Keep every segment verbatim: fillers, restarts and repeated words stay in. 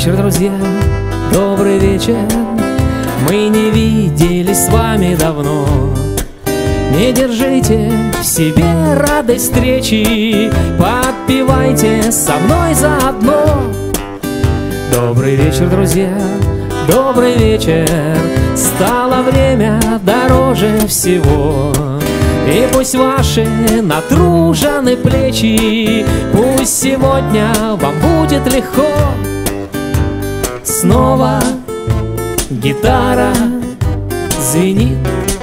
вечер, друзья, добрый вечер. Мы не виделись с вами давно. Не держите в себе радость встречи, подпевайте со мной заодно. Добрый вечер, друзья, добрый вечер. Стало время дороже всего. И пусть ваши натружены плечи, пусть сегодня вам будет легко. Снова гитара звенит,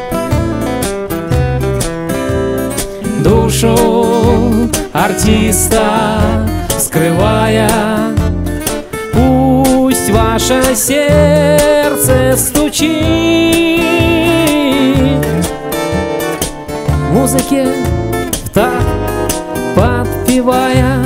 душу артиста скрывая. Пусть ваше сердце стучит, музыке в такт подпевая.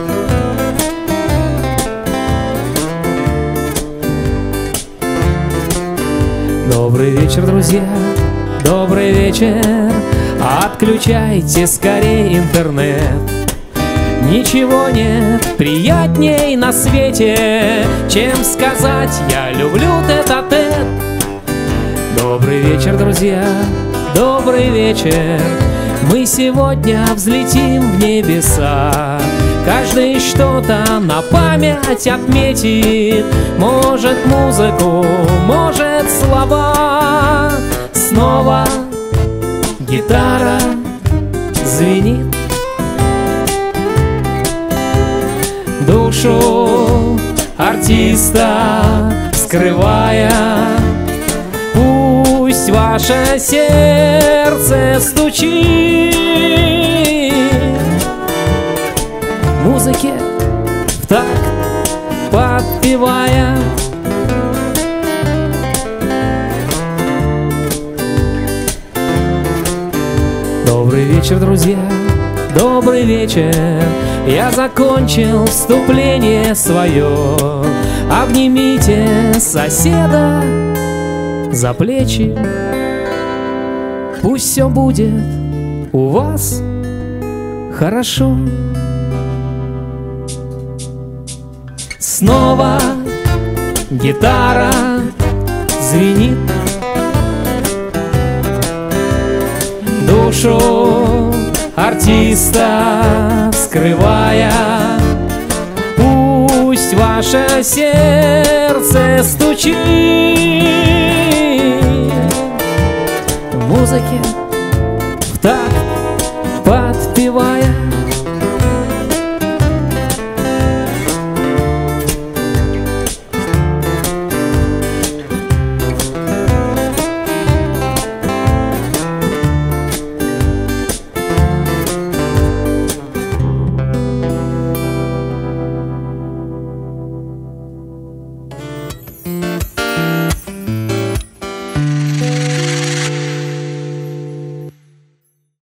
Добрый вечер, друзья, добрый вечер. Отключайте скорее интернет. Ничего нет приятней на свете, чем сказать «я люблю тет-а-тет». Добрый вечер, друзья, добрый вечер. Мы сегодня взлетим в небеса. Каждый что-то на память отметит. Может музыку, может слова. Снова гитара звенит, душу артиста скрывая. Пусть ваше сердце стучит, музыке в такт подпевая. Добрый вечер, друзья, добрый вечер. Я закончил вступление свое. Обнимите соседа за плечи. Пусть все будет у вас хорошо. Снова гитара звенит, душу артиста скрывая. Пусть ваше сердце стучит, музыке